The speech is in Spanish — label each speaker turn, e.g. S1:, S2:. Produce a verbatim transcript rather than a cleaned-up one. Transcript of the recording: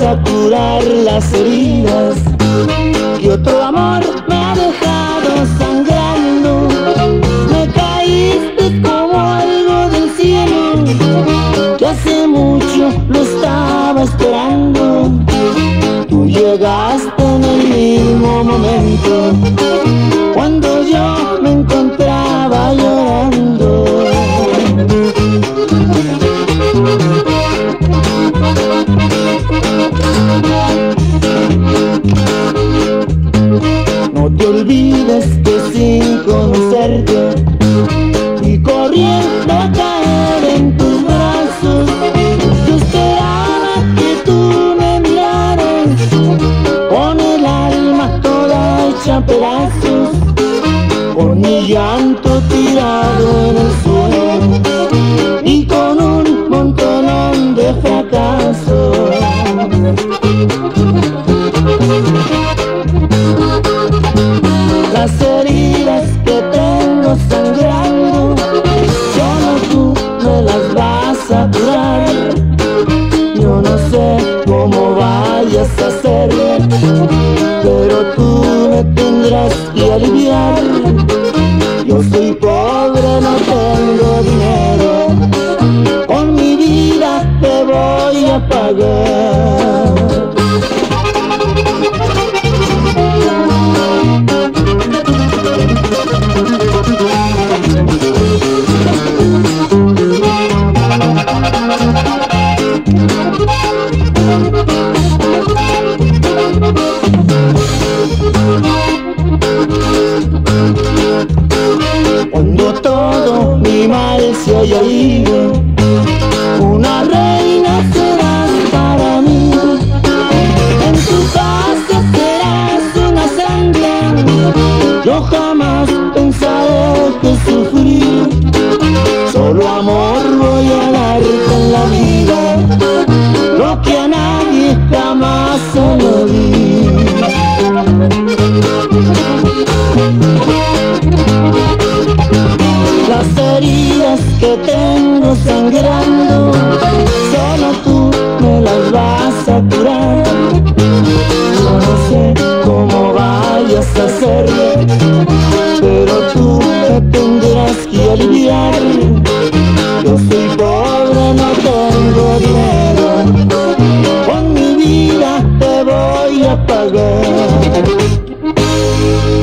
S1: vas a curar las heridas que otro amor me ha dejado sangrando. Me caíste como algo del cielo que hace mucho lo estaba esperando. Tú llegaste en el mismo momento cuando yo me encontraba llorando. No te olvides que sin conocerte y corriendo a caer en tus brazos, yo esperaba que tú me miraras con el alma toda hecha pedazos, con mi llanto tirado en el suelo y con un montonón de fracasos. Las heridas que tengo sangrando, solo tú me las vas a curar. Yo no sé cómo vayas a hacerlo, pero tú me tendrás que aliviar. Yo soy pobre, no tengo dinero, con mi vida te voy a pagar. Cuando todo mi mal se haya ido, una reina serás para mí. En tu casa serás una sangre, yo jamás pensaré que sufrir. Solo amor voy a darte en la vida, lo que a nadie jamás se lo di. Las heridas que tengo sangrando, solo tú me las vas a curar. Yo no sé cómo vayas a hacerlo, pero tú me tendrás que aliviar. Yo soy pobre, no tengo dinero, con mi vida te voy a pagar.